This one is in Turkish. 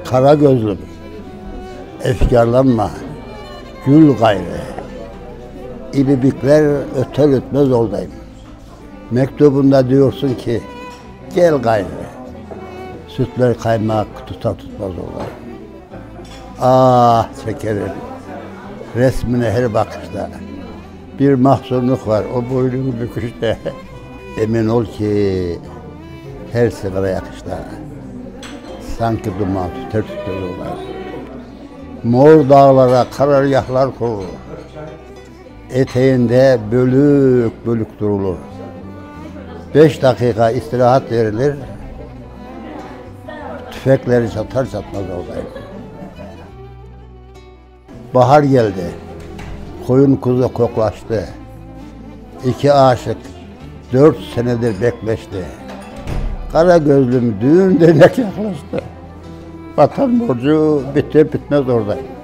Kara gözlüm, efkarlanma, gül gayrı. İbibikler öter ötmez oradayım. Mektubunda diyorsun ki, gel gayrı. Sütler kaymak tutar tutmaz oradayım. Ah çekerim, resmine her bakışta bir mahzunluk var o boynunu büküşte. Emin ol ki her sigara yakışta sanki duman tüter tüter olar. Mor dağlara karargahlar kurulur. Eteğinde bölük bölük durulur. 5 dakika istirahat verilir. Tüfekleri çatar çatmaz oradayım. Bahar geldi. Koyun kuzu koklaştı. 2 aşık 4 senedir bekleşti. Kara gözlüm düğün denek yaklaştı. Vatan borcu biter bitmez orada.